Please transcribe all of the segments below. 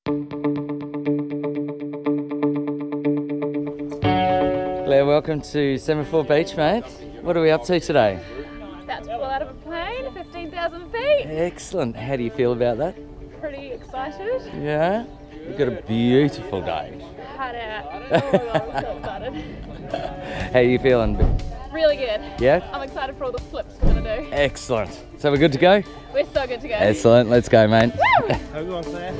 Claire, welcome to Semaphore Beach, mate. What are we up to today? About to fall out of a plane, 15,000 feet. Excellent. How do you feel about that? Pretty excited. Yeah? You've got a beautiful day. Heart out. Oh my god, I'm so excited. How are you feeling? Really good. Yeah? I'm excited for all the flips we're gonna do. Excellent. So we're good to go? We're so good to go. Excellent. Let's go, mate. Woo! Have a good one, Claire.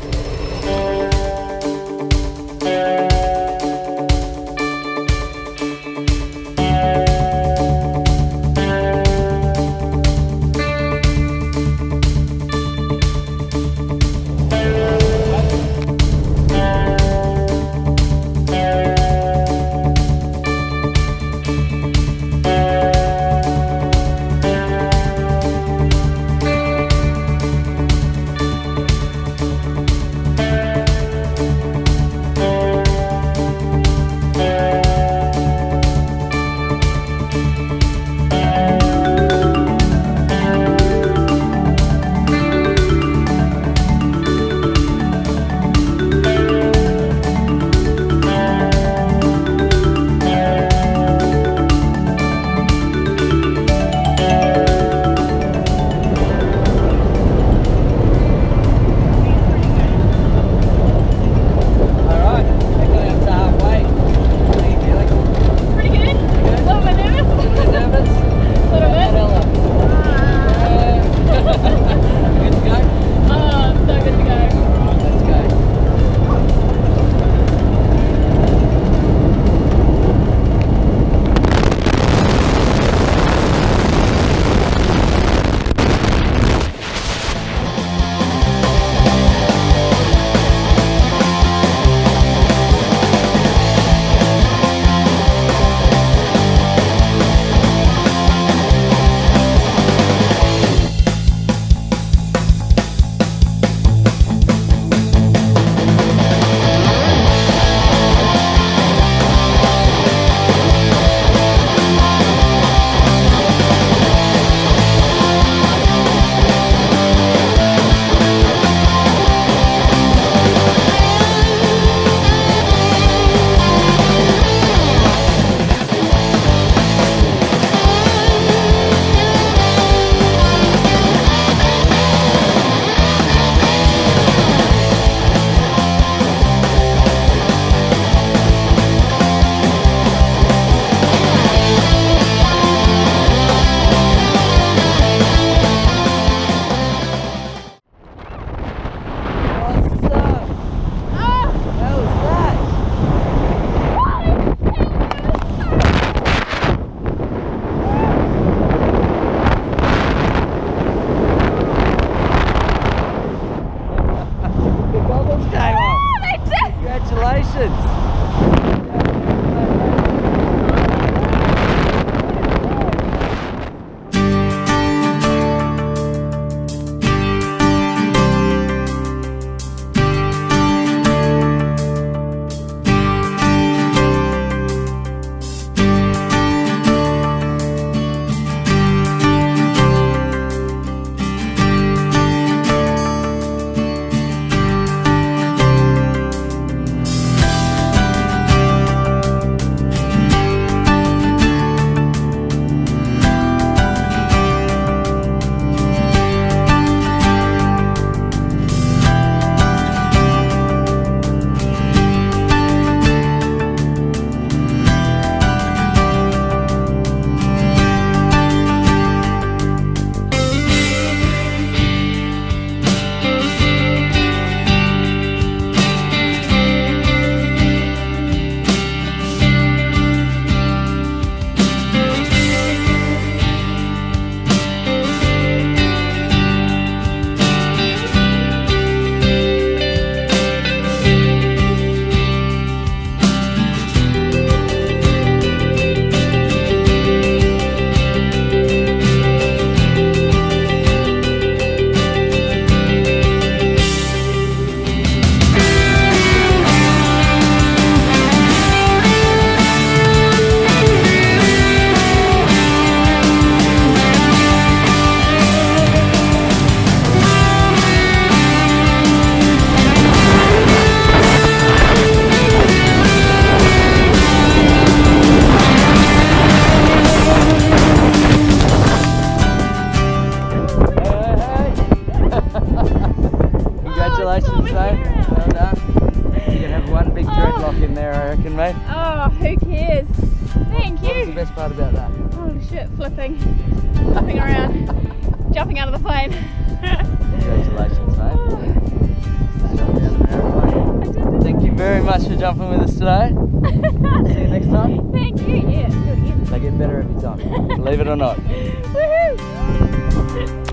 it flipping, flipping around, jumping out of the plane. Congratulations, mate. Thank you very much for jumping with us today. See you next time. Thank you. Yeah, do it again. They get better every time, believe it or not. Woohoo!